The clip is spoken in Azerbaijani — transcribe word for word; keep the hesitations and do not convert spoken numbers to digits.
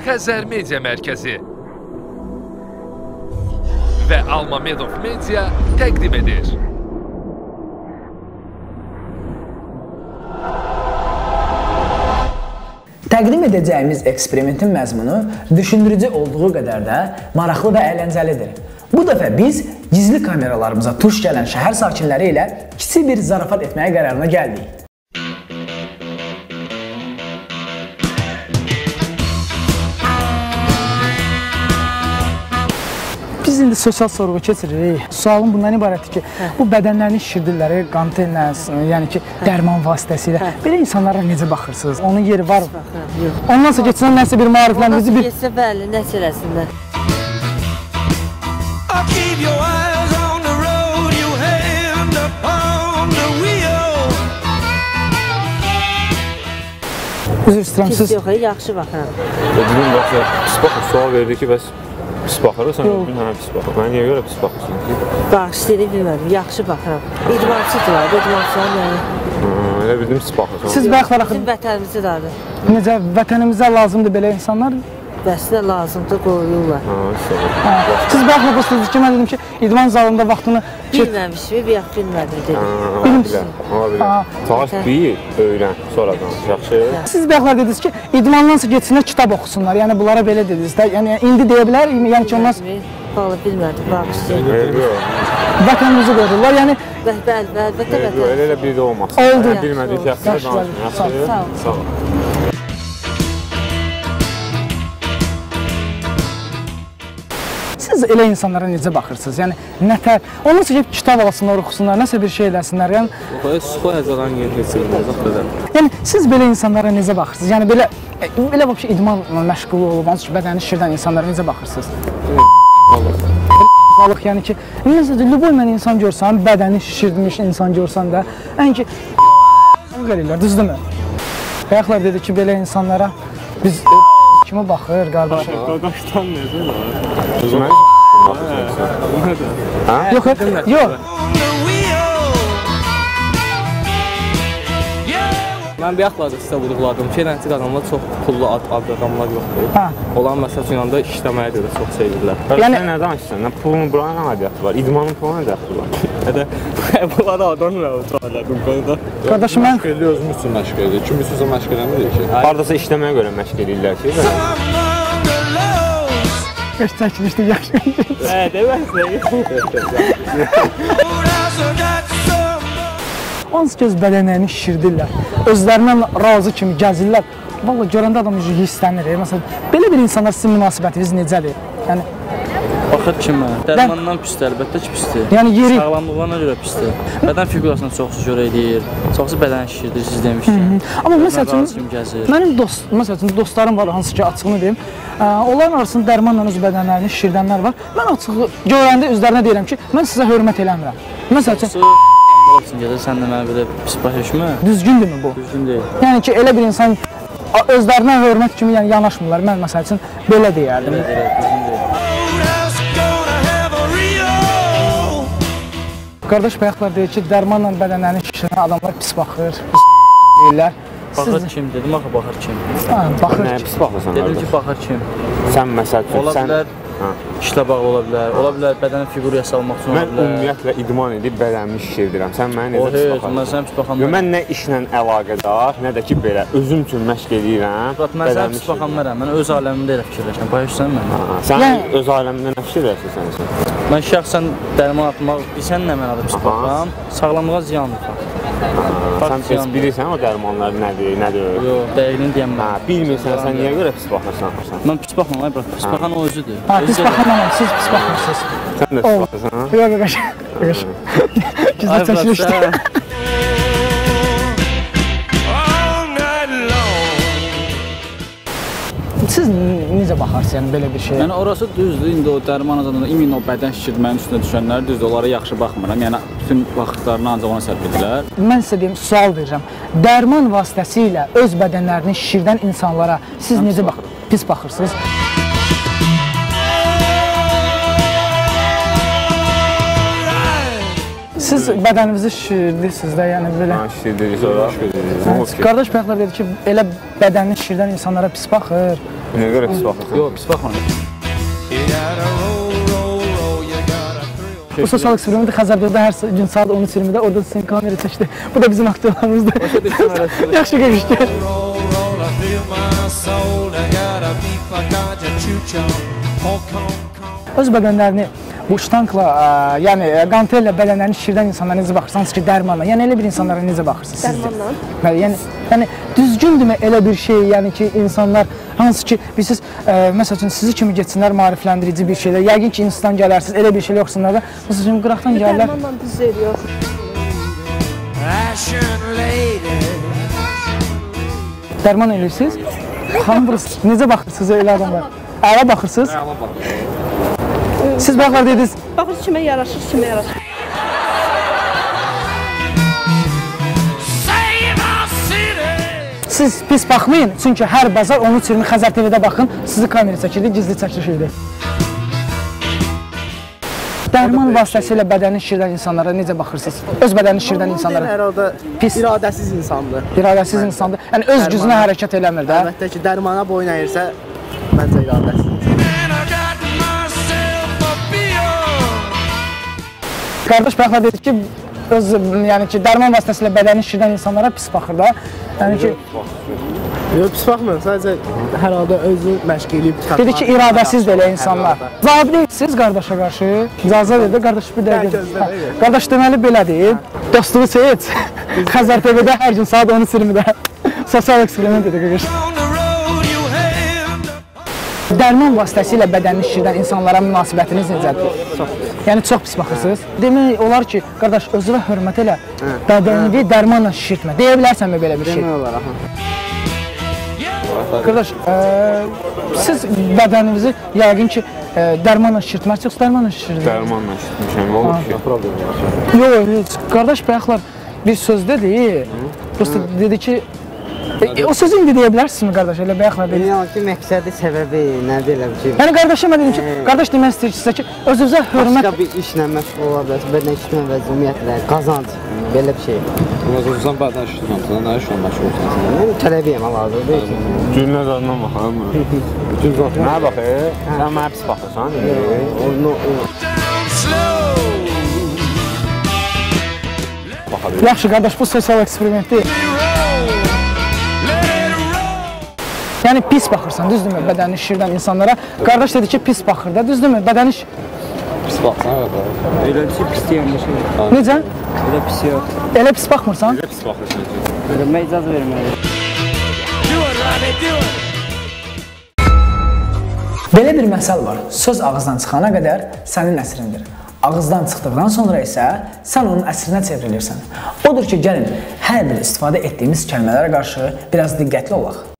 Xəzər Media Mərkəzi və Almamedov Media təqdim edir. Təqdim edəcəyimiz eksperimentin məzmunu düşündürücü olduğu qədər də maraqlı və əyləncəlidir. Bu dəfə biz gizli kameralarımıza tuş gələn şəhər sakinləri ilə kiçik bir zarafat etməyə qərarına gəldik. Biz indi sosial sorğu keçiririk. Sualım bundan ibarətdir ki, bu bədənlərini şişirdirlər, qan tellə, yəni ki, dərman vasitəsilə. Belə insanlara necə baxırsınız? Onun yeri var mı? Yox. Ondan sonra keçsən nəsə bir maarifləndirici bir... Geçsə bəli, nəticəsində. Üzr istəyirəm, siz... Pis yox, yaxşı baxıram. Dedim, baxsa, pis baxır, sual verdi ki, bəs pis baxırıq, sən bir hənə pis baxır. Mən niyə görə pis baxırsın ki? Bax, istəyini bilmədim, yaxşı baxıram. İdmansıdır var, idmansıdır yəni. Elə bildim, pis baxırsan. Siz bəxtlərə... Bizim vətənimizdir adı. Necə, vətənimizə lazımdır belə insanlar? Bəs nə lazımdır, qoyurlar. Siz baxmaqsınız ki, mən dedim ki, idman zalında vaxtını... Bilməmişmi, bir yax bilmədim dedim. Ola bilər, ola bilər. Çalış bil, öyrən, sonradan, yaxşı. Siz bəxtlər dediniz ki, idmandansa geçsinlər, kitab oxusunlar, yəni bunlara belə dediniz də, yəni indi deyə bilər, yəni ki, ondan... Vallahi bilmədim, bağışlayın. Vətənimizi qoyurlar, yəni... Bəli, bəli, əlbəttə vətən. Elə bir də olmaz. Oldu. Bilmədik, yaxşı, danışın. Sağ ol. Siz elə insanlara necə baxırsınız? Yəni, nətər? Ondan sonra kitab alasınlar, oxusunlar, nəsə bir şey eləsinlər, yəni... Sıxı əzədən geçirilməz, qədər. Yəni, siz belə insanlara necə baxırsınız? Yəni, belə, belə vəbşə idmanla məşğul olub, hansı ki, bədəni şişirdən insanlara necə baxırsınız? Qalıq, yəni ki, məsələn, lüboy mən insan görsən, bədəni şişirdirmiş insan görsən də, yəni ki, gəlirlər, düzdürmü? Bayaqlar dedi ki, belə insanlara biz kimi baxır, qardaşım? Qardaşdan necə var? Mən Yox, yox. Mən bir yaxlarda sizə vurğuladım ki, nəhcik adamlar çox pullu adamlar yoxdur. Olan məsəl üçün yanında işləməyə görə çox sevirlər. Sən nə danışırsan? Pulun buranın nə adiyyatı var? İdmanın pulun nə adiyyatı var? Bunları adam nə söylədim qonuda. Qardaşım, mən... Məşq edir, özümüz üçün məşq edir. Kim üstüzə məşq eləmirik ki? Haradasa işləməyə görə məşq edirlər ki. Beş çəkilişdə yaxşı. Hə, demək Hansı göz bədənlərini şişirdirlər, özlərindən razı kimi gəzirlər. Valla görəndə adam hissənir. Məsələn, belə bir insanlar sizin münasibətiniz necədir? Yəni, baxır kimə? Dərmandan pisdir, əlbəttə ki pisdir. Yəni yeri... Sağlamlığına görə pisdir. Bədən figurasına çoxsu görə edir, çoxsu bədəni şişirdir, siz demişkən. Amma məsəl üçün, mənim dost, məsəl üçün, dostlarım var, hansı ki, açığını deyim. Onların arasında dərmanla öz bədənlərini şişirdənlər var. Mən açığı görəndə özlərinə deyirəm ki, mən sizə hörmət eləmirəm. Məsəl üçün... Sən də mənə belə pis başlaşma. Düzgündürmü bu? Düzgün deyil. Yəni ki, elə bir insan özlərinə hörmət kimi yanaşmırlar. Mən məsəl üçün belə deyərdim. Qardaş bayaqlar deyir ki, dərmanla bədənlərini şişirən adamlar pis baxır, pis deyirlər. Baxır kim? Dedim axı baxır kim? Baxır Nəyə pis baxırsan? Dedim ki, baxır kim? Sən məsəl üçün, ola bilər, işlə bağlı ola bilər, ola bilər bədənin figuru yasalmaq üçün ola bilər. Mən ümumiyyətlə idman edib bədənimi şişirdirəm. Sən mənə necə pis baxarsan? Mən sənə pis baxanmərəm. Mən nə işlə əlaqədar, nə də ki belə özüm üçün məşq edirəm. Mən sənə pis baxanmərəm, mən öz aləmimdə elə fikirləşəm, başlayırsan mən. Sən öz aləmində nə fikirləşirsən sən? Mən şəxsən dərman atmaq, bilsən nə mənada pis baxıram, sağlamlığa ziyandır. Sən pis bilirsən o dərmanlar nədir, nədir? Yox, dəqiqini deyəm mən. Bilmirsən, sən niyə görə pis baxırsan? Mən pis baxmam, ay bırak, pis baxan o özüdür. Ha, pis baxamam, siz pis baxırsınız. Sən də pis baxırsan? Yox, yox, yox. Gizli çəkilişdə. Siz necə baxarsınız yəni belə bir şeyə? Yəni orası düzdür, indi o dərman azadında imin o bədən şişirmənin üstünə düşənlər düzdür, onlara yaxşı baxmıram. Yəni bütün vaxtlarını ancaq ona sərf edirlər. Mən sizə deyim, sual verirəm. Dərman vasitəsilə öz bədənlərini şişirdən insanlara siz necə bax pis baxırsınız? Siz bədəninizi şişirdirsiniz də, yəni belə... Ha, şişirdirik, sonra şişirdirik. Qardaş bayaqlar dedi ki, elə bədənini şişirdən insanlara pis baxır. Niyə görə pis baxırsan? Yox, pis baxmıram. Bu sosial eksperimenti Xəzərdədə hər gün saat on üç iyirmidə orada sizin kamera çəkdi. Bu da bizim aktyorlarımızdır. Yaxşı görüşdük. Öz bədənlərini bu ştankla, yəni qantellə bədənlərini şişirdən insanlara necə baxırsınız ki, dərmanla? Yəni elə bir insanlara necə baxırsınız sizcə? Dərmanla? Yəni, yəni düzgündürmü elə bir şey, yəni ki, insanlar hansı ki, bilirsiniz, məsəl üçün sizi kimi geçsinlər maarifləndirici bir şeylər, yəqin ki, institutdan gələrsiniz, elə bir şey yoxsunlar da, məsəl üçün qıraqdan gəlirlər. Dərmanla düz veriyor. Dərman eləyirsiniz? Xanım, necə baxırsınız elə adamlar? Əla baxırsınız? Əla baxırsınız. Siz baxlar dediniz. Baxır kimə yaraşır, kimə yaraşır. Siz pis baxmayın, çünki hər bazar on üç iyirmi Xəzər T V-də baxın, sizi kamera çəkirdi, gizli çəkiliş idi. Dərman vasitəsilə bədəni şişirdən insanlara necə baxırsınız? Öz bədəni şişirdən insanlara. Hər halda pis, iradəsiz insandır. İradəsiz insandır. Yəni öz gücünə hərəkət eləmir də. Əlbəttə ki, dərmana boyun əyirsə, məncə iradəsiz. Qardaş baxla dedi ki, öz, yəni ki, dərman vasitəsilə bədəni şişirdən insanlara pis baxır da. Yəni ki, yox, pis baxmıyorum, sadəcə hər halda özü məşq eləyib çıxartmaq. dedi ki, iradəsiz də elə insanlar. Cavab deyilsiniz qardaşa qarşı. İcazə verdi, qardaş bir dəqiqə. Qardaş deməli belədir. Dostluğu seç. Xəzər T V-də hər gün saat on üç iyirmidə sosial eksperiment edir qardaş. Dərman vasitəsilə bədəni şişirdən insanlara münasibətiniz necədir? Çox. Yəni çox pis baxırsınız. Demək olar ki, qardaş özünə hörmət elə, bədənini dərmanla şişirtmə. Deyə bilərsənmi belə bir şey? Demək olar, aha. Qardaş, siz bədəninizi yəqin ki, dərmanla şişirtməz, yoxsa dərmanla şişirdiniz? Dərmanla şişirtmişəm, olur ki. Problem var. Yox, heç. Qardaş, bayaqlar bir söz dedi, prosta dedi ki, o sözü indi deyə bilərsinizmi qardaş, elə bayaqlar dedi. Bilmiyorum ki, məqsədi, səbəbi nədir elə bir şey. Yəni qardaşa mən dedim ki, qardaş demək istəyir sizə ki, özünüzə hörmət... Başqa bir işlə məşğul ola bilərsin, bədən işlə və ümumiyyətlə, qazanc, belə bir şey. Özürsən bədən işləyirsən, nə işlə məşğul olsan? Mən tələbiyəm, lazım deyil ki. Gülünə zadına baxalım mı? Nə baxır? Sən mənə pis baxırsan? Yaxşı qardaş, bu sosial eksperiment deyil. Yəni pis baxırsan, düzdürmü, bədəni şişirdən insanlara. Qardaş dedi ki, pis baxır da, düzdürmü, bədəni şişir. Pis baxsan, evet. Elə bir şey pis deyilmiş. Necə? Elə pis yox. Elə pis baxmırsan? Necə pis baxırsan? Mən icazə verməliyim. Belə bir məsəl var, söz ağızdan çıxana qədər sənin əsrindir. Ağızdan çıxdıqdan sonra isə sən onun əsrinə çevrilirsən. Odur ki, gəlin hər bir istifadə etdiyimiz kəlmələrə qarşı biraz diqqətli olaq.